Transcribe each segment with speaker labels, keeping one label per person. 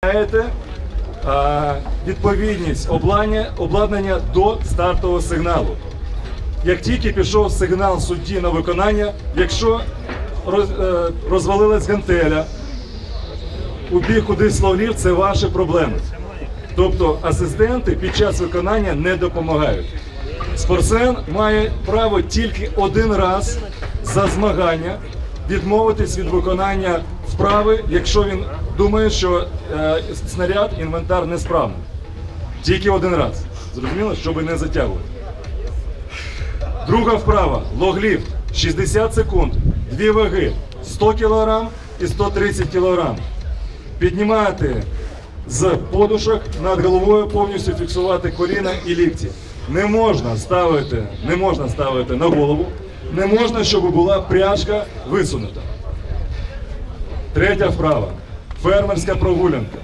Speaker 1: відповідність обладнання до стартового сигналу. Як тільки пішов сигнал судді на виконання, якщо розвалилась гантеля, убіг кудись ловлів, це ваші проблеми. Тобто асистенти під час виконання не допомагають. Спортсмен має право тільки один раз за змагання відмовитись від виконання вправи, якщо він думає, що снаряд, інвентар несправний. Тільки один раз. Зрозуміло? Щоб не затягувати. Друга вправа. логліфт. 60 секунд. Дві ваги. 100 кг і 130 кг. Піднімати з подушок над головою, повністю фіксувати коліна і лікті. Не можна ставити на голову. Не можна, щоб була пряжка висунута. Третя вправа. Фермерська прогулянка.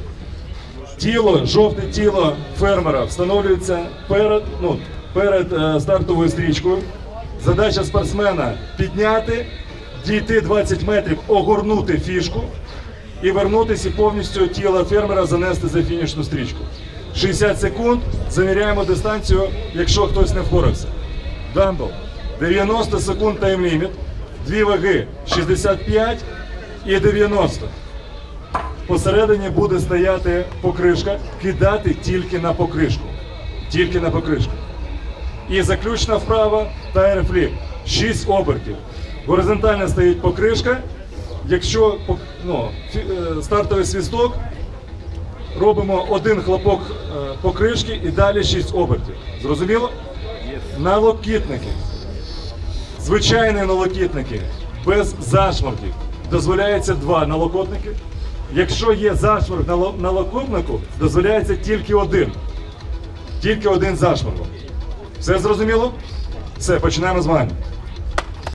Speaker 1: Жовте тіло фермера встановлюється перед стартовою стрічкою. Задача спортсмена – підняти, дійти 20 метрів, огорнути фішку і вернутися і повністю тіло фермера занести за фінішну стрічку. 60 секунд, заміряємо дистанцію, якщо хтось не впорався. Дамбл. 90 секунд тайм-ліміт, дві ваги 65 і 90. Посередині буде стояти покришка, кидати тільки на покришку. Тільки на покришку. І заключна вправа – тайр-фліп. 6 обертів. Горизонтально стоїть покришка. Якщо стартовий свисток, робимо один хлопок покришки і далі 6 обертів. Зрозуміло? Налокітники. Звичайні налокітники, без зашморгів. Дозволяється 2 налокотники. Якщо є зашморг на налокотнику, дозволяється тільки один. Тільки один зашморг. Все зрозуміло? Все, починаємо змагання.